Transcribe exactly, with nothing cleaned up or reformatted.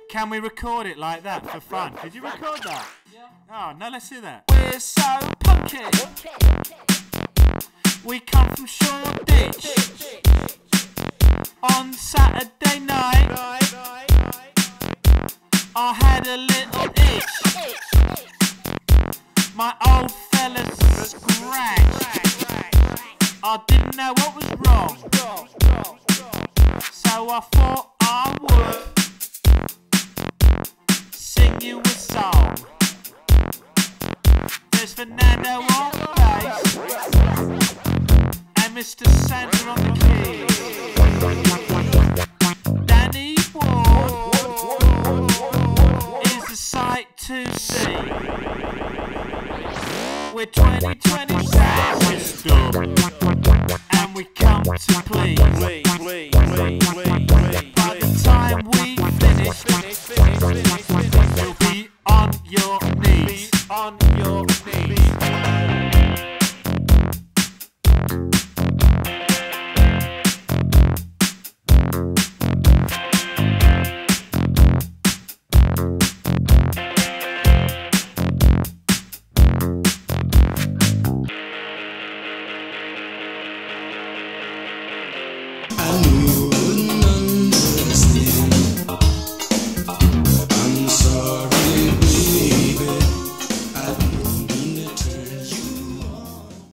Can we record it like that for fun? Did you record that? Yeah. Oh, no, let's hear that. We're so punky. We come from Shoreditch on Saturday night. I had a little itch. My old fella's scratched. I didn't know what was wrong, so I thought I would sing you a song. There's Fernando on bass and Mister Sandra on the keys. Danny Ward is a sight to see. We're twenty twenty sound system, and we come to please. By the time we finish,